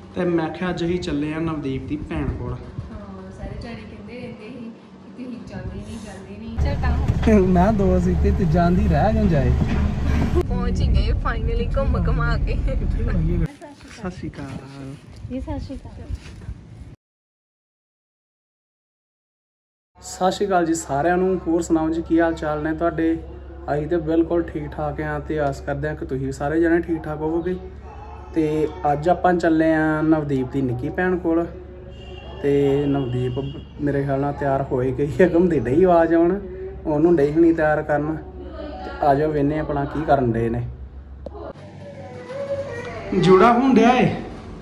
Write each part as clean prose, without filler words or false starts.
ਤੇ ਮੈਂ ਕਿਹਾ ਅੱਜ ਅਸੀਂ ਚੱਲੇ ਆ ਨਵਦੀਪ ਦੀ ਭੈਣ ਕੋਲ। ਸਾਰੇ ਜਾਣੇ ਕਹਿੰਦੇ ਰਹਿੰਦੇ ਸੀ ਕਿ ਤੁਸੀਂ ਜਾਂਦੇ ਨਹੀਂ ਚੱਲ ਮੈਂ ਦੋ ਸੀ ਤੇ ਜਾਂਦੀ ਰਹਿ ਜਾਂ ਜਾਏ। ਪਹੁੰਚ ਗਏ ਫਾਈਨਲੀ ਘੁੰਮ ਘਮਾ ਕੇ। ਸਤਿ ਸ਼੍ਰੀ ਅਕਾਲ ਜੀ। ਸਤਿ ਸ਼੍ਰੀ ਅਕਾਲ। ਸਤਿ ਸ਼੍ਰੀ ਅਕਾਲ ਜੀ ਸਾਰਿਆਂ ਨੂੰ। ਹੋਰ ਸੁਣਾਓ ਜੀ ਕੀ ਹਾਲ ਚਾਲ ਨੇ ਤੁਹਾਡੇ? ਅਸੀਂ ਤੇ ਬਿਲਕੁਲ ਠੀਕ ਠਾਕ ਹਾਂ ਤੇ ਆਸ ਕਰਦੇ ਹਾਂ ਕਿ ਤੁਸੀਂ ਸਾਰੇ ਜਣੇ ਠੀਕ ਠਾਕ ਹੋਵੋਗੇ। ਤੇ ਅੱਜ ਆਪਾਂ ਚੱਲੇ ਆ ਨਵਦੀਪ ਦੀ ਨਿੱਕੀ ਭੈਣ ਕੋਲ। ਤੇ ਨਵਦੀਪ ਮੇਰੇ ਖਿਆਲ ਨਾਲ ਤਿਆਰ ਹੋਏ ਗਈ। ਅਗਮ ਦੀ ਡਈ ਆਵਾਜ਼ ਆਉਣ, ਉਹਨੂੰ ਡਈ ਹੋਣੀ ਤਿਆਰ ਕਰਨ। ਤੇ ਆ ਜਾਓ ਵੇਖਦੇ ਆਪਣਾ ਕੀ ਕਰਨ ਡਏ ਨੇ। ਜੂੜਾ ਹੁੰਦਿਆ ਏ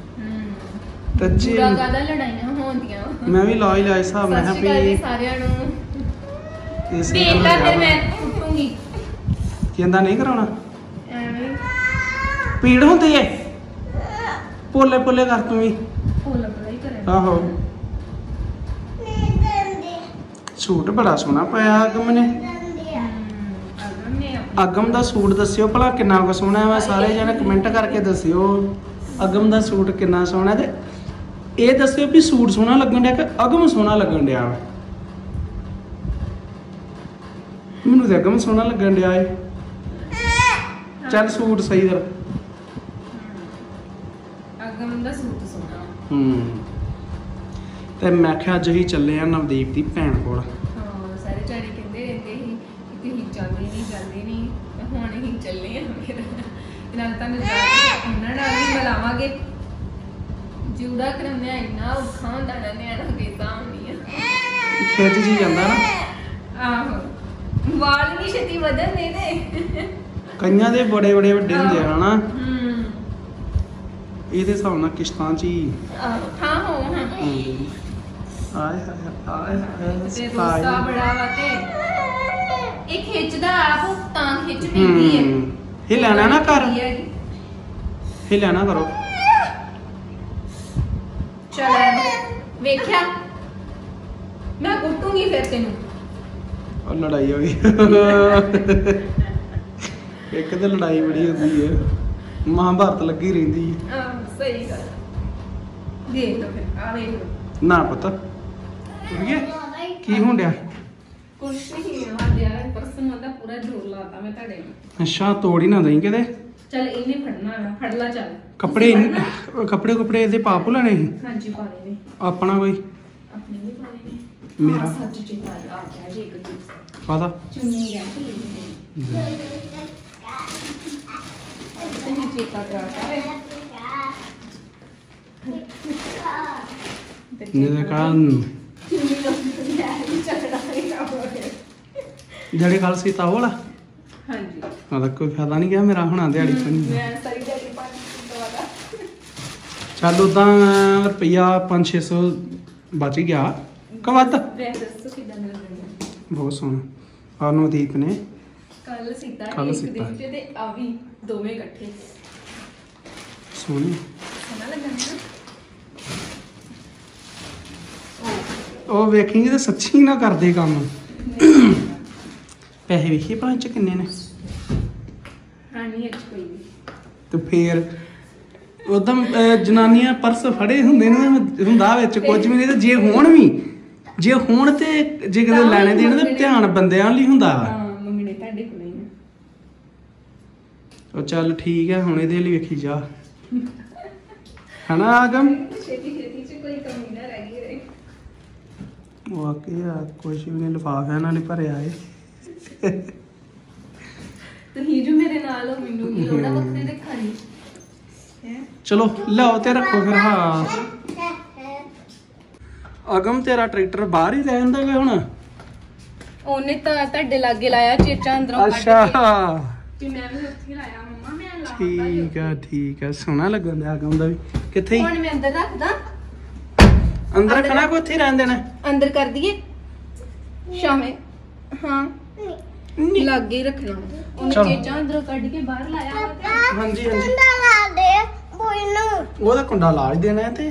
ਜੂੜਾ ਕਾਹਦਾ ਲੜਾਈਆਂ ਹੋਣਦੀਆਂ। ਮੈਂ ਵੀ ਲਾ ਹੀ ਲਿਆ ਹਿਸਾਬ। ਮੈਂ ਕਿਹਾ ਵੀ ਸਾਰਿਆਂ ਨੂੰ ਇਸ ਬੇਟਾ ਫਿਰ ਮੈਂ ਉੱਠੂਗੀ। ਕਹਿੰਦਾ ਨਹੀਂ ਕਰਾਉਣਾ, ਐਵੇਂ ਪੀੜ ਹੁੰਦੀ ਏ। ਪੋਲੇ ਪੋਲੇ ਕਰ ਤੂੰ ਵੀ। ਪੋਲਾ ਪੋਲਾ ਹੀ ਕਰੇ। ਆਹੋ ਸੂਟ ਬੜਾ ਸੋਹਣਾ ਪਾਇਆ ਅਗਮ ਨੇ। ਅਗਮ ਦਾ ਸੂਟ ਦੱਸਿਓ ਭਲਾ ਕਿੰਨਾ ਕੁ ਸੋਹਣਾ ਵਾ। ਸਾਰੇ ਜਣੇ ਕਮੈਂਟ ਕਰਕੇ ਦੱਸਿਓ ਅਗਮ ਦਾ ਸੂਟ ਕਿੰਨਾ ਸੋਹਣਾ। ਤੇ ਇਹ ਦੱਸਿਓ ਵੀ ਸੂਟ ਸੋਹਣਾ ਲੱਗਣ ਡਿਆ ਕਿ ਅਗਮ ਸੋਹਣਾ ਲੱਗਣ ਡਿਆ ਵਾ। ਮੈਨੂੰ ਤੇ ਅਗਮ ਸੋਹਣਾ ਲੱਗਣ ਡਿਆ ਏ। ਚੱਲ ਸੂਟ ਸਹੀ ਕਰ। ਅਗਮ ਦਾ ਸੂਟ ਸੋਹਣਾ। ਤੇ ਮੈਂ ਕਿਹਾ ਅੱਜ ਅਸੀਂ ਚੱਲੇ ਆ ਨਵਦੀਪ ਦੀ ਭੈਣ ਕੋਲ। ਸਾਰੇ ਜਾਣੇ ਕਹਿੰਦੇ ਰਹਿੰਦੇ ਸੀ ਕਿ ਤੁਸੀਂ ਜਾਂਦੇ ਨਹੀਂ ਤੇ ਹੁਣ ਅਸੀਂ ਚੱਲੇ ਆ। ਫਿਰ ਨਾਲ ਤੁਹਾਨੂੰ ਜਾ ਕੇ ਉਹਨਾਂ ਨਾਲ ਵੀ ਮਿਲਾਵਾਂਗੇ। ਜੂੜਾ ਕਰਾਉਂਦੇ ਆ ਇੰਨਾ ਔਖਾ ਹੁੰਦਾ ਨਾ ਨਿਆਣਾ ਬੇਤਾ ਹੁੰਦੀ ਆ। ਖਿੱਚ ਜੀ ਜਾਂਦਾ ਨਾ। ਆਹੋ ਵਾਲ ਨਹੀਂ ਛੇਤੀ ਵਧਣਦੇ ਨੇ। ਕਈਆਂ ਦੇ ਬੜੇ ਬੜੇ ਵੱਡੇ ਹੁੰਦੇ ਆ ਹਨਾ। ਇਹਦੇ ਹਿਸਾਬ ਨਾਲ ਕਿਸ਼ਤਾਂ ਚ ਹੀ ਹਾਂ ਹੋ ਹਾਂ ਆਏ ਹਾਏ ਤੇ ਰੋਸਾ ਬੜਾ ਵਾ ਤੇ ਇਹ ਖਿੱਚਦਾ ਆਪ ਤਾਂ ਖਿੱਚ ਪੈਂਦੀ ਹੈ। ਇਹ ਲੈਣਾ ਨਾ ਕਰ, ਇਹ ਲੈਣਾ ਕਰੋ। ਚਲ ਵੇਖਿਆ ਮੈਂ ਕੁੱਟੂਗੀ ਫਿਰ ਤੈਨੂੰ। ਉਹ ਲੜਾਈ ਹੋ ਗਈ। ਇੱਕ ਤੇ ਲੜਾਈ ਬੜੀ ਹੁੰਦੀ ਹੈ, ਮਹਾਭਾਰਤ ਲੱਗੀ ਰਹਿੰਦੀ ਹੈ। ਸਹੀ ਗੱਲ। ਦੇਖ ਲਓ ਫਿਰ ਆ ਵੇਖ ਲਓ ਨਾ ਪਤਾ ਕੀ ਹੋਣ ਡਿਆ। ਕੁਛ ਨਹੀਂ ਆ ਯਾਰ ਪਰਸੋਂ ਦਾ ਪੂਰਾ ਜੋਰ ਲਾਤਾ ਮੈਂ ਤੁਹਾਡੇ ਨੂੰ। ਅੱਛਾ ਤੋੜ ਹੀ ਨਾ ਦਈ ਕਿਤੇ। ਚੱਲ ਇਹਨੇ ਫੜਨਾ ਹੈ, ਫੜ ਲਾ ਚੱਲ। ਕੱਪੜੇ ਕੱਪੜੇ ਇਹਦੇ ਪਾਪੂ ਲੈਣੇ ਸੀ। ਹਾਂਜੀ ਪਾਣੇ ਨੇ। ਆਪਣਾ ਕੋਈ ਆਪਣੇ ਵੀ ਪਾਣੇ ਨੇ। ਮੇਰਾ ਸੱਚ ਚੇਤਾ ਆ ਗਿਆ ਜੀ ਇੱਕ ਚੀਜ਼। ਕਾਹਦਾ? ਚੁੰਨੀ ਰਹਿ ਗਈ। ਤੈਨੂੰ ਚੇਤਾ ਕਰਾਤਾ ਵੇ। ਇਹਦੇ ਕਾਰਨ ਜਿਹੜੇ ਕੱਲ ਸੀ ਤਾਂ ਉਹ ਵਾਲਾ। ਹਾਂਜੀ ਉਹਦਾ ਕੋਈ ਫਾਇਦਾ ਨਹੀਂ ਗਿਆ ਮੇਰਾ ਹੁਣ ਦਿਹਾੜੀ ਪਣੀ। ਮੈਂ ਸਾਰੀ ਦਿਹਾੜੀ ਪਾਣੀ ਦਵਾਦਾ। ਚੱਲ ਉਦਾਂ ਰੁਪਈਆ 500-600 ਬਚ ਗਿਆ ਕਿ ਵੱਧ? ਵੈਸੇ ਦੱਸੋ ਕਿਦਾਂ ਲੱਗਦਾ? ਬਹੁਤ ਸੋਹਣਾ। ਆਹ ਨਵਦੀਪ ਨੇ ਕੱਲ ਸੀਤਾ ਕੱਲ੍ਹ ਇੱਕ ਸੀਤਾ। ਦਿਨ ਚ ਤੇ ਆ ਵੀ ਦੋਵੇਂ ਇਕੱਠੇ ਸੋਹਣੀ। ਸੋਹਣਾ ਲੱਗਦਾ ਨਾ। ਉਹ ਵੇਖੇਂਗੇ ਤਾਂ ਸੱਚੀ ਨਾ ਕਰਦੇ ਕੰਮ। ਪੈਸੇ ਵੇਖੀਏ ਭਲਾ ਚ ਕਿੰਨੇ ਨੇ। ਰਾਣੀ ਅੱਜ ਕੋਈ ਵੀ ਤੇ ਫੇਰ ਉਦਮ ਜਨਾਨੀਆਂ ਪਰਸ ਫੜੇ ਹੁੰਦੇ ਨੇ ਹੁੰਦਾ ਵਿੱਚ ਕੁਝ ਵੀ ਨਹੀਂ। ਤੇ ਜੇ ਹੋਣ ਤੇ ਜੇ ਕਿਤੇ ਲੈਣੇ ਦੇਣ ਤਾਂ ਧਿਆਨ ਬੰਦਿਆਂ ਲਈ ਹੁੰਦਾ ਵਾ। ਮੰਮੀ ਨੇ ਤੁਹਾਡੇ ਕੋਲ ਹੀ ਉਹ ਚੱਲ ਠੀਕ ਹੈ ਹੁਣ ਇਹਦੇ ਲਈ ਵੇਖੀ ਜਾ ਹਨਾ ਆਗਮ। ਛੇਤੀ ਚ ਕੋਈ ਕਮੀ ਨਾ ਰਹਿ ਗਈ ਰਹੇ। ਵਾਕਿਆ ਕੁਝ ਵੀ ਨਹੀਂ ਲਿਫਾਫਿਆਂ ਨਾਲ ਹੀ ਭਰਿਆ ਏ। ਤੁਸੀਂ ਜੋ ਮੇਰੇ ਨਾਲ ਹੋ ਮੈਨੂੰ ਕੀ ਲੋੜ ਆ ਵੱਖਰੇ ਦੇਖਣ ਦੀ ਹੈ। ਚਲੋ ਲਿਆਓ ਤੇ ਰੱਖੋ ਫਿਰ। ਹਾਂ ਅਗਮ ਤੇਰਾ ਟਰੈਕਟਰ ਬਾਹਰ ਹੀ ਲੈ ਜਾਂਦਾ ਹੁਣ। ਉਹਨੇ ਤਾਂ ਤੁਹਾਡੇ ਲਾਗੇ ਲਾਇਆ ਚੇਚਾ ਅੰਦਰੋਂ ਕੱਢ ਅੱਛਾ ਕੇ ਮੈਂ ਵੀ ਉੱਥੇ ਲਾਇਆ ਮੰਮਾ। ਮੈਂ ਲਾ ਠੀਕ ਆ ਸੋਹਣਾ ਲੱਗਣ ਡਿਆ ਅਗਮ ਦਾ ਵੀ। ਕਿੱਥੇ ਹੁਣ ਮੈਂ ਅੰਦਰ ਰੱਖਦਾ। ਅੰਦਰ ਰੱਖਣਾ ਕਿ ਉੱਥੇ ਰਹਿਣ ਦੇਣਾ? ਅੰਦਰ ਕਰ ਦਈਏ ਸ਼ਾਮੇ। ਹਾਂ ਲਾਗੇ ਹੀ ਰੱਖਣਾ। ਉਹਨੇ ਚੇਚਾ ਅੰਦਰੋਂ ਕੱਢ ਕੇ ਬਾਹਰ ਲਾਇਆ। ਹਾਂਜੀ ਲਾ ਦੇ ਬੋਈ ਨੂੰ। ਉਹਦਾ ਕੁੰਡਾ ਲਾ ਹੀ ਦੇਣਾ ਤੇ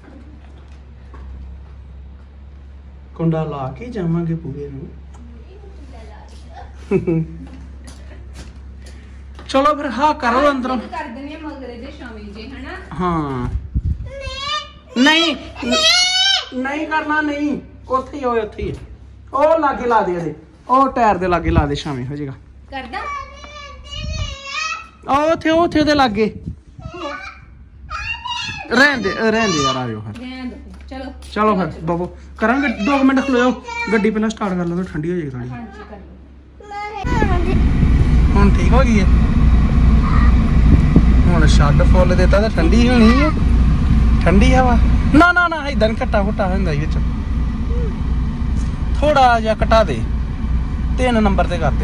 ਕੁੰਡਾ ਲਾ ਕੇ ਜਾਵਾਂਗੇ ਪੂਰੇ ਨੂੰ। ਚਲੋ ਫਿਰ ਹਾਂ ਕਰੋ ਅੰਦਰੋਂ ਕਰ ਦਿੰਦੇ ਆ ਮਗਰੇ ਦੇ ਸ਼ਾਮੀ ਜੇ ਹਨਾ। ਹਾਂ ਨਹੀਂ ਨਹੀਂ ਕਰਨਾ ਨਹੀਂ ਉੱਥੇ ਹੀ ਹੋਏ ਉੱਥੇ ਹੀ ਉਹ ਲਾਗੇ ਲਾ ਦੇ ਇਹਦੇ ਉਹ ਟਾਇਰ ਦੇ ਲਾਗੇ ਲਾ ਦੇ ਛਾਵੇਂ ਹੋ ਜਾਏਗਾ ਕਰਦਾ ਉਹ ਉੱਥੇ ਉਹਦੇ ਲਾਗੇ ਰਹਿਣ ਦੇ ਯਾਰ ਆ ਜਾਓ ਫਿਰ ਰਹਿਣ ਦੋ ਚਲੋ ਚਲੋ ਫਿਰ ਬਾਬੂ ਕਰਾਂਗੇ 2 ਮਿੰਟ ਖਲੋਇਓ ਗੱਡੀ ਪਹਿਲਾਂ ਸਟਾਰਟ ਕਰ ਲਓ ਠੰਡੀ ਹੋ ਜਾਏਗੀ ਥੋੜੀ ਹਾਂਜੀ ਕਰ ਲਓ ਹੁਣ ਠੀਕ ਹੋ ਗਈ ਹੈ ਹੁਣ ਛੱਡ ਫੁੱਲ ਦਿੱਤਾ ਤਾਂ ਠੰਡੀ ਹੋਣੀ ਹੈ ਠੰਡੀ ਹਵਾ ਨਾ ਨਾ ਨਾ ਇਦਾਂ ਘਟਾ ਘਟਾ ਹੁੰਦਾ ਹੀ ਵਿੱਚ ਥੋੜਾ ਜਿਹਾ ਘਟਾ ਦੇ 3 ਨੰਬਰ ਤੇ ਕਰ ਦੇ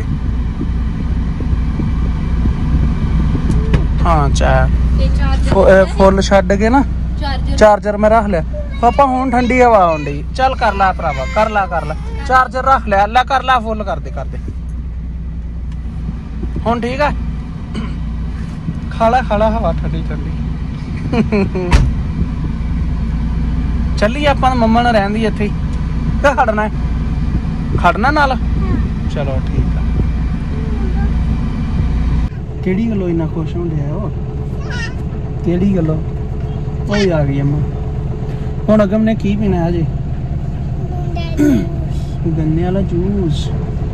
ਹਾਂ ਚਾ ਇਹ ਚਾਰਜਰ ਫੁੱਲ ਛੱਡ ਕੇ ਨਾ ਚਾਰਜਰ ਮੈਂ ਰੱਖ ਲਿਆ ਪਾਪਾ ਹੁਣ ਠੰਡੀ ਹਵਾ ਆਉਂਦੀ ਚੱਲ ਕਰ ਲੈ ਭਰਾਵਾ ਕਰ ਲੈ ਚਾਰਜਰ ਰੱਖ ਲਿਆ ਲੈ ਕਰ ਲੈ ਫੁੱਲ ਕਰ ਦੇ ਹੁਣ ਠੀਕ ਆ ਖਾਲਾ ਹਵਾ ਠੰਡੀ ਚੱਲੀ ਆਪਾਂ ਮੰਮਾ ਨਾਲ ਰਹਿੰਦੀ ਇੱਥੇ ਤੇ ਖੜਨਾ ਨਾਲ ਚਲੋ ਠੀਕ ਆ ਕਿਹੜੀ ਗੱਲੋਂ ਇੰਨਾ ਖੁਸ਼ ਹੁੰਦੇ ਆ ਉਹ ਕਿਹੜੀ ਗੱਲੋਂ ਉਹ ਹੀ ਆ ਗਈ ਅੰਮਾ ਹੁਣ ਅਗਮ ਨੇ ਕੀ ਪੀਣਾ ਅਜੇ ਗੰਨੇ ਵਾਲਾ ਜੂਸ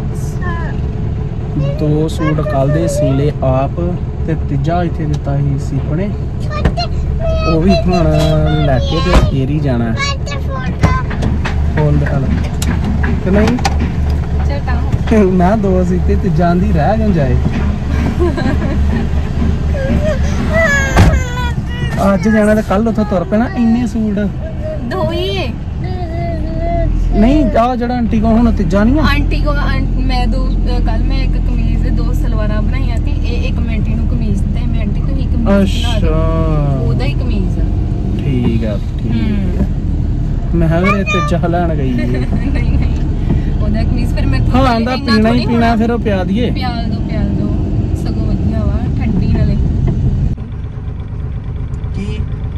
2 ਸੂਟ ਕੱਲ ਦੇ ਸੀਲੇ ਆਪ ਤੇ ਤੀਜਾ ਇੱਥੇ ਦਿੱਤਾ ਸੀ ਸੀਪਣੇ ਉਹ ਵੀ ਹੁਣ ਲੈ ਕੇ ਤੇ ਫੇਰ ਹੀ ਜਾਣਾ ਫੋਨ ਦਿਖਾ ਲੈ ਕਿ ਨਹੀਂ ਮੈਂ 2 ਸੀਤੇ ਤੇ ਜਾਂਦੀ ਰਹਿ ਗੰ ਜਾਏ ਅੱਜ ਜਾਣਾ ਤੇ ਕੱਲ ਉੱਥੋਂ ਤੁਰ ਪੈਣਾ ਇੰਨੇ ਸੂਟ 2 ਹੀ ਨਹੀਂ ਆ ਜਿਹੜਾ ਆਂਟੀ ਕੋ ਹੁਣ ਤੀਜਾ ਨਹੀਂ ਆ ਆਂਟੀ ਕੋ ਮੈਂ ਕੱਲ ਮੈਂ ਇੱਕ ਕਮੀਜ਼ 2 ਸਲਵਾਰਾਂ ਬਣਾਈਆਂ ਸੀ ਇਹ ਇੱਕ ਮਿੰਟ ਨੂੰ ਕਮੀਜ਼ ਤੇ ਮੈਂ ਆਂਟੀ ਤੋਂ ਹੀ ਕਮੀਜ਼ ਬਣਾ ਦੇ ਉਹਦਾ ਹੀ ਕਮੀਜ਼ ਠੀਕ ਆ ਮੈਂ ਹਰੇ ਤੀਜਾ ਲੈਣ ਗਈ ਨਹੀਂ ਉਹਦਾ ਕਮੀਜ਼ ਫਿਰ ਮੈਂ ਹਾਂ ਆਂਦਾ ਪੀਣਾ ਹੀ ਪੀਣਾ ਫਿਰ ਉਹ ਪਿਆ ਦਈਏ ਪਿਆਲ ਦੋ ਸਗੋਂ ਵਧੀਆ ਵਾ ਠੰਡੀ ਨਾਲੇ ਕੀ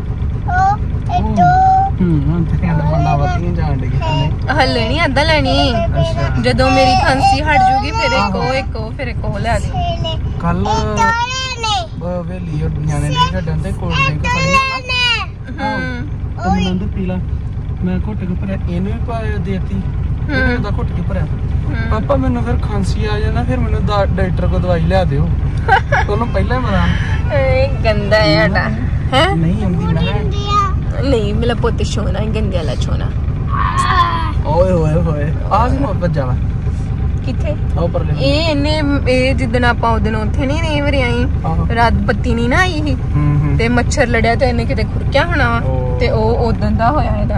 ਹਾਂ ਤੇ ਕਹਿੰਦਾ ਬੰਦਾ ਵਧੀਆ ਜਾਣ ਲੱਗੀ ਹੱਲੇ ਨਹੀਂ ਅੱਧਾ ਲੈਣੀ ਜਦੋਂ ਮੇਰੀ ਖਾਂਸੀ ਹਟ ਜੂਗੀ ਫਿਰ ਇੱਕ ਉਹ ਲੈ ਦੇ ਕੱਲ ਵੇਲੀ ਨਿਆਣੇ ਨੇ ਖੇਡਣ ਤੇ ਕੋਲ ਡਰਿੰਕ ਫੜੀ ਤੇ ਮੈਨੂੰ ਪੀ ਲਾ ਮੈਂ ਘੁੱਟ ਕੇ ਭਰਿਆ ਇਹਨੂੰ ਵੀ ਪਾ ਦੇਤੀ ਉਹਦਾ ਘੁੱਟ ਕੇ ਭਰਿਆ ਪਾਪਾ ਮੈਨੂੰ ਫਿਰ ਖਾਂਸੀ ਆ ਜਾਂਦਾ ਫਿਰ ਮੈਨੂੰ ਡਾਕਟਰ ਕੋ ਦਵਾਈ ਲਿਆ ਦਿਓ ਉਹਨੂੰ ਪਹਿਲਾਂ ਹੀ ਮਰਾਂ ਗੰਦਾ ਹੈ ਸਾਡਾ ਹੈ ਨਹੀਂ ਆਉਂਦੀ ਮੈਂ ਨਹੀਂ ਮੇਰਾ ਪੁੱਤ ਛੋਣਾ ਗੰਦੇ ਵਾਲਾ ਛੋਣਾ ਓਏ ਆ ਵੀ ਮੁਹੱਬਤ ਜਾਵਾ ਕਿੱਥੇ ਆਹ ਪਰ ਲੈ ਇਹ ਜਿੱਦਣ ਆਪਾਂ ਉਹਦਨ ਉੱਥੇ ਨਹੀਂ ਰਹੀ ਵਰੀ ਆਈ ਰਾਤ ਬੱਤੀ ਨਹੀਂ ਨਾ ਆਈ ਸੀ ਤੇ ਮੱਛਰ ਲੜਿਆ ਤੇ ਇਹਨੇ ਕਿਤੇ ਖੁਰਕਿਆ ਹੋਣਾ ਵਾ ਤੇ ਉਹ ਉਦੋਂ ਦਾ ਹੋਇਆ ਇਹਦਾ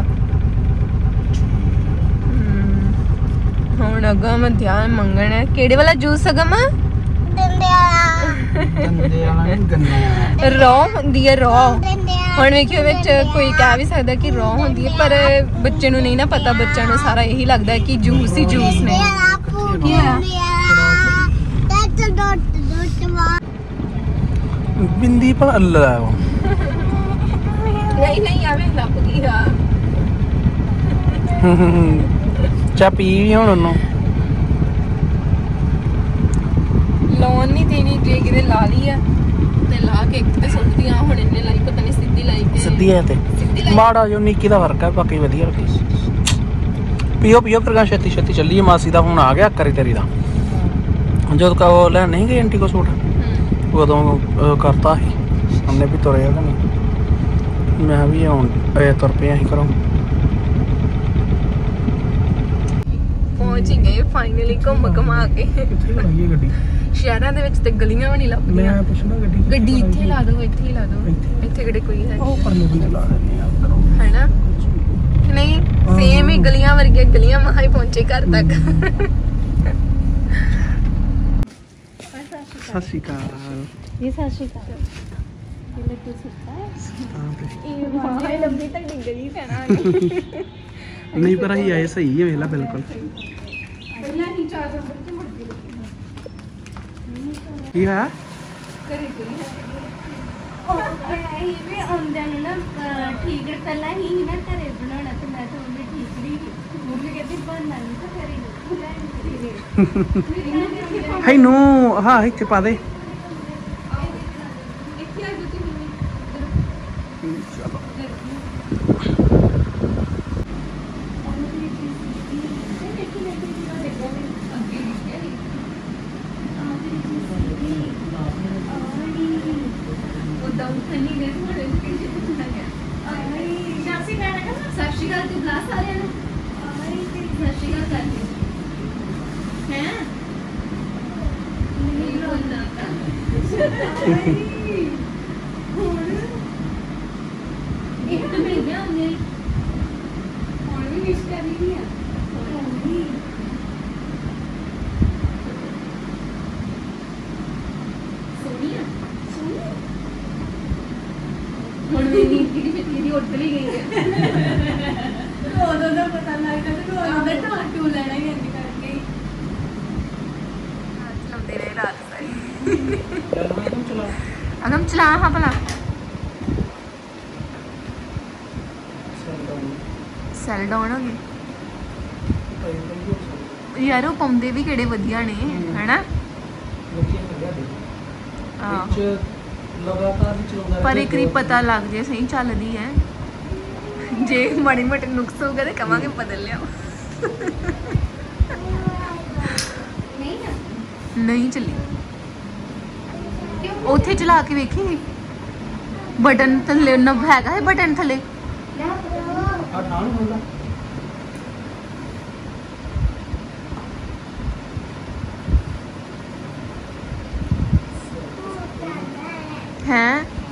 ਹੁਣ ਅਗਮ ਧਿਆਨ ਮੰਗਣਾ ਕਿਹੜੇ ਵਾਲਾ ਜੂਸ ਅਗਮ ਗੰਦੇ ਵਾਲਾ ਨਹੀਂ ਗੰਦੇ ਰੌ ਹੁੰਦੀ ਹੈ ਰੌ ਹੁਣ ਵੇਖਿਓ ਵਿੱਚ ਕੋਈ ਕਹਿ ਵੀ ਸਕਦਾ ਕਿ ਰੌ ਹੁੰਦੀ ਹੈ ਪਰ ਬੱਚੇ ਨੂੰ ਨਹੀਂ ਨਾ ਪਤਾ ਬੱਚਿਆਂ ਨੂੰ ਸਾਰਾ ਇਹੀ ਲੱਗਦਾ ਹੈ ਕਿ ਜੂਸ ਹੀ ਜੂਸ ਨੇ ਕੀ ਹੋਇਆ ਬਿੰਦੀ ਪਰ ਅੱਲਾ ਨਹੀਂ ਆਵੇਂ ਲੱਭ ਗਈ ਆ ਚਾ ਪੀ ਵੀ ਹੁਣ ਉਹਨੂੰ ਲੋਨ ਨਹੀਂ ਦੇਣੀ ਜੇ ਕਿਤੇ ਲਾ ਲਈ ਆ ਤੇ ਲਾ ਕੇ ਇੱਕ ਤੇ ਸੁੱਟਦੀ ਆ ਹੁਣ ਇਹਨੇ ਲਾਈ ਪਤਾ ਨਹੀਂ ਸਿੱਧੀ ਲਾਈ ਕਿ ਸਿੱਧੀ ਐ ਤੇ ਮਾੜਾ ਜੋ ਨਿੱਕੀ ਦਾ ਫਰਕ ਹੈ ਬਾਕੀ ਵਧੀਆ ਰੱਖੀ ਪੀਓ ਪ੍ਰਕਾਸ਼ ਛੇਤੀ ਚੱਲੀਏ ਮਾਸੀ ਦਾ ਹੁਣ ਆ ਗਿਆ ਕਰੀ ਤੇਰੀ ਦਾ ਜਦੋਂ ਕਾ ਉਹ ਲੈ ਨਹੀਂ ਗਈ ਆਂਟੀ ਕੋ ਸੂਟ ਉਦੋਂ ਕਰਤਾ ਸੀ ਸਾਹਮਣੇ ਵੀ ਤੁਰਿਆ ਕਿ ਨਹੀਂ ਮੈਂ ਵੀ ਹੁਣ ਤੁਰ ਪਿਆ ਸੀ ਘਰੋਂ ਪਹੁੰਚ ਗਏ ਫਾਈਨਲੀ ਘੁੰਮ ਕੇ ਕਿੱਥੇ ਲਾਈਏ ਗੱਡੀ ਸ਼ਹਿਰਾਂ ਦੇ ਵਿੱਚ ਤੇ ਗਲੀਆਂ ਵੀ ਨਹੀਂ ਲੱਭਦੀਆਂ ਮੈਂ ਪੁੱਛਣਾ ਗੱਡੀ ਇੱਥੇ ਲਾ ਦਿਓ ਇੱਥੇ ਕਿਹੜੇ ਕੋਈ ਹੈ ਉਹ ਪਰਲੇ ਵੀ ਲਾ ਦਿੰਦੇ ਆ ਕਰੋ ਹੈਨਾ ਕਿ ਨਹੀਂ ਸੇਮ ਹੀ ਗਲੀਆਂ ਵਰਗੀਆਂ ਗਲੀਆਂ ਮਹਾਂ ਹੀ ਪਹੁੰਚੇ ਘਰ ਤੱਕ ਸਤਿ ਸ਼੍ਰੀ ਅਕਾਲ ਇਹ ਸਤਿ ਸ਼੍ਰੀ ਅਕਾਲ ਇਹ ਲੱਡੂ ਸੁੱਤਾ ਇਹ ਵਾਹ ਲੰਬੀ ਤੱਕ ਗਲੀ ਪੈਣਾ ਨਹੀਂ ਪਰ ਆਈ ਆਏ ਸਹੀ ਹੈ ਵੇਲਾ ਬਿਲਕੁਲ ਪਹਿਲਾਂ ਹੀ ਚਾਰ ਨੰਬਰ ਤੇ ਮੁੜ ਗਈ ਕੀ ਹੈ ਕਰੇ ਕੋਈ ਇਹ ਵੀ ਆਉਂਦਿਆਂ ਨੂੰ ਨਾ ਠੀਕ ਹੈ ਪਹਿਲਾਂ ਹੀ ਨਾ ਘਰੇ ਬਣਾਉਣਾ ਤੇ ਮੈਂ ਤਾਂ ਉਹਨੇ ਠੀਕ ਨਹੀਂ ਮੰਮੀ ਕਹਿੰਦੀ ਬਣਨਾ ਨਹੀਂ ਤਾਂ ਕਰੇ ਹੈ ਨੂੰ ਹਾਂ ਇੱਥੇ ਪਾ ਦੇ ਇੱਥੇ ਆ ਜੋ ਤੁਸੀਂ ਚਲੋ अगम चला हाँ भला सैल डाउन हो गए यार वो पाउंदे भी किहड़े वधिया ने है ना पर एक बारी पता लग जाए सही चलदी है जे माड़ी मोटे नुक्स हो गए तो कहांगे बदल लिया नहीं चली ਉੱਥੇ ਚਲਾ ਕੇ ਵੇਖੀ ਬਟਨ ਥੱਲੇ ਨਬ ਹੈਗਾ ਹੈ ਬਟਨ ਥੱਲੇ ਹੈ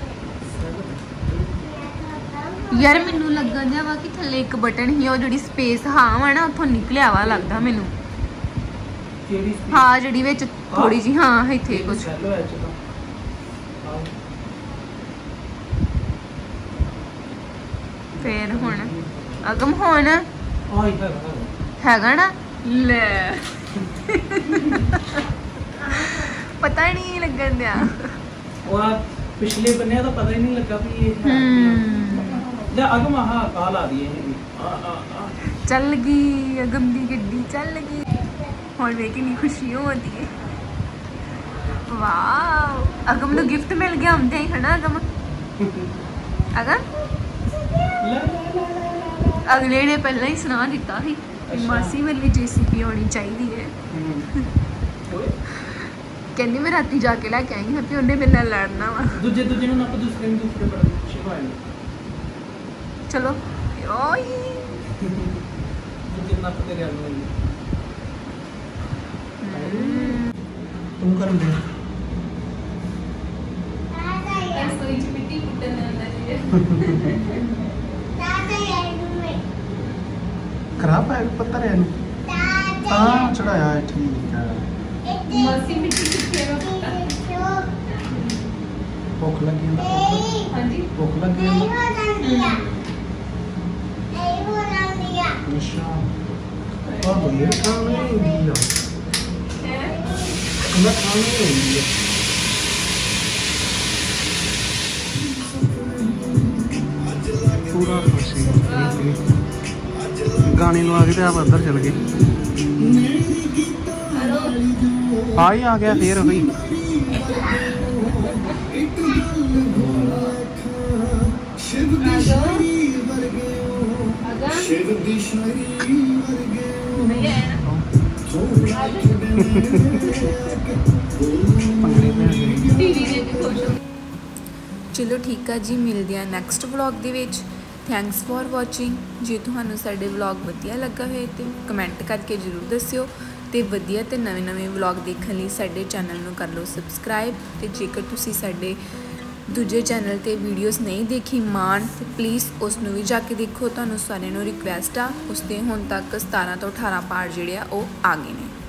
ਯਾਰ ਮੈਨੂੰ ਲੱਗਣ ਦਿਆ ਵਾ ਕਿ ਥੱਲੇ ਇੱਕ ਬਟਨ ਹੀ ਉਹ ਜਿਹੜੀ ਸਪੇਸ ਹਾਂ ਵਾ ਨਾ ਉੱਥੋਂ ਨਿਕਲਿਆ ਵਾ ਲੱਗਦਾ ਮੈਨੂੰ ਹਾਂ ਜਿਹੜੀ ਵਿੱਚ ਥੋੜੀ ਜੀ ਹਾਂ ਇੱਥੇ ਕੁਝ फिर हुण अगम हुण हैगा ना ले पता नहीं लगन दिया पिछले बने तो पता ही नहीं लगा भी ये ले अगम हां कॉल आ रही है चल गई अगम दी गड्डी चल गई और वे कितनी खुशी होती है वाह अगम नु गिफ्ट मिल गया हमते है ना अगम अगम अगले ने पहले ही सुना दिता ही मासी वाली JCB होनी चाहिए है कहनी मैं राती जाके लेके आई हाँ उन्हें मेरे नाल लड़ना वा दूजे दूजे नु आप दूसरे पर शिवाय चलो ओए दूजे ना तेरे हाल में तुम कर दे ऐसा ही मिट्टी कुटने वाला है खराब है पत्थर है हाँ चढ़ाया है ठीक है मसी मिट्टी कितने में पता भूख लगी है हाँ जी भूख लगी है अच्छा और ये खाने दिया मैं खाने दिया पूरा खुशी गाने लगा के आप अंदर चल गए आ ही आ गया फिर भाई चलो ठीक है जी मिलते हैं नैक्सट व्लॉग दे विच थैंक्स फॉर वॉचिंग जे तुहानू साडे व्लॉग वधिया लगा होए तो कमेंट करके जरूर दस्सिओ ते वधिया ते नवे नवे व्लॉग देखने लई साडे चैनल नू कर लो सबसक्राइब ते जेकर तुसी साडे दूजे चैनल ते वीडियोज़ नहीं देखी मान तो प्लीज़ उसनू भी जाके देखो। तुहानू सारिआं नू रिक्वेस्ट आ उसते हुण तक 17 तो 18 पार्ट जिहड़े आ वो आ गए ने।